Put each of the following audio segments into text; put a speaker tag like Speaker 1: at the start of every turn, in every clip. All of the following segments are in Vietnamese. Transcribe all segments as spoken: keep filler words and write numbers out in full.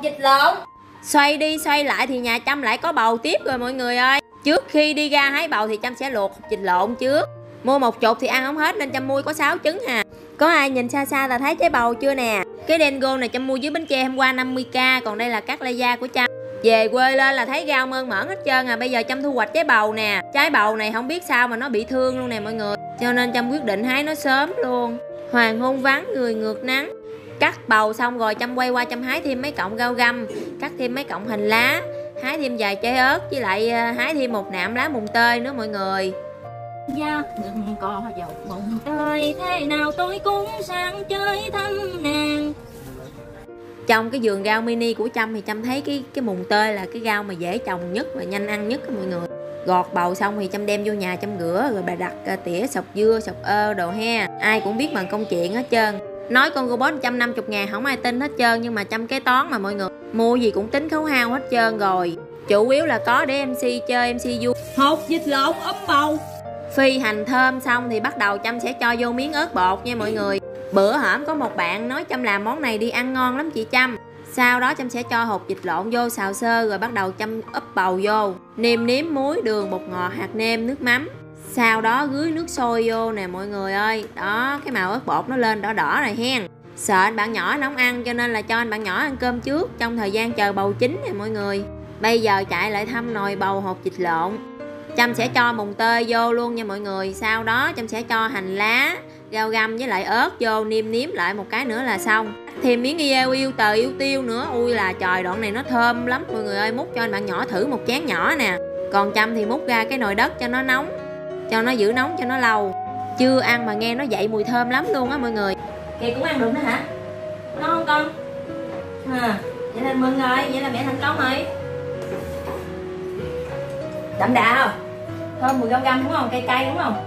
Speaker 1: vịt lộn.
Speaker 2: Xoay đi xoay lại thì nhà Trâm lại có bầu tiếp rồi mọi người ơi. Trước khi đi ra hái bầu thì Trâm sẽ luộc hột vịt lộn trước. Mua một chục thì ăn không hết nên Trâm mua có sáu trứng hà. Có ai nhìn xa xa là thấy trái bầu chưa nè? Cái Dengo này Trâm mua dưới Bến Tre hôm qua năm mươi k, còn đây là cắt lê da của Trâm. Về quê lên là thấy rau mơn mởn hết trơn à. Bây giờ Trâm thu hoạch trái bầu nè. Trái bầu này không biết sao mà nó bị thương luôn nè mọi người, cho nên Trâm quyết định hái nó sớm luôn. Hoàng hôn vắng người ngược nắng. Cắt bầu xong rồi Trâm quay qua Trâm hái thêm mấy cọng rau găm, cắt thêm mấy cọng hành lá, hái thêm vài trái ớt, với lại hái thêm một nạm lá mùng tơi nữa mọi người.
Speaker 1: Dạ đừng có dầu mùng tơi, thế nào tôi cũng sang chơi thăm nàng.
Speaker 2: Trong cái vườn rau mini của Trâm thì Trâm thấy cái cái mùng tơi là cái rau mà dễ trồng nhất và nhanh ăn nhất đó mọi người. Gọt bầu xong thì Trâm đem vô nhà Trâm rửa, rồi bà đặt tỉa sọc dưa sọc ơ đồ he. Ai cũng biết bằng công chuyện hết trơn. Nói con robot một trăm năm mươi ngàn không ai tin hết trơn, nhưng mà Trâm kế toán mà mọi người, mua gì cũng tính khấu hao hết trơn rồi. Chủ yếu là có để em xê chơi, em xê vui.
Speaker 1: Hột vịt lộn ấm bầu.
Speaker 2: Phi hành thơm xong thì bắt đầu Trâm sẽ cho vô miếng ớt bột nha mọi người. Bữa hổm có một bạn nói Trâm làm món này đi ăn ngon lắm chị Trâm. Sau đó Trâm sẽ cho hột vịt lộn vô xào sơ, rồi bắt đầu Trâm úp bầu vô, nêm nếm muối, đường, bột ngọt, hạt nêm, nước mắm. Sau đó rưới nước sôi vô nè mọi người ơi. Đó, cái màu ớt bột nó lên đỏ đỏ rồi hen. Sợ anh bạn nhỏ nóng ăn cho nên là cho anh bạn nhỏ ăn cơm trước trong thời gian chờ bầu chín nè mọi người. Bây giờ chạy lại thăm nồi bầu hột vịt lộn. Trâm sẽ cho mùng tơi vô luôn nha mọi người. Sau đó Trâm sẽ cho hành lá, rau găm với lại ớt vô, nêm nếm lại một cái nữa là xong. Thêm miếng yêu yêu tờ yêu tiêu nữa. Ui là trời, đoạn này nó thơm lắm mọi người ơi. Múc cho anh bạn nhỏ thử một chén nhỏ nè. Còn Trâm thì múc ra cái nồi đất cho nó nóng, cho nó giữ nóng cho nó lâu. Chưa ăn mà nghe nó dậy mùi thơm lắm luôn á mọi người.
Speaker 1: Kìa cũng ăn được nữa hả? Nó không con? À, vậy là mừng rồi, vậy là mẹ thành công rồi. Đậm đà không? Thơm mùi rau găm đúng không? Cay cay đúng không?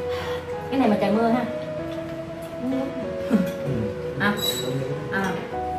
Speaker 1: Cái này mà trời mưa ha. À, à.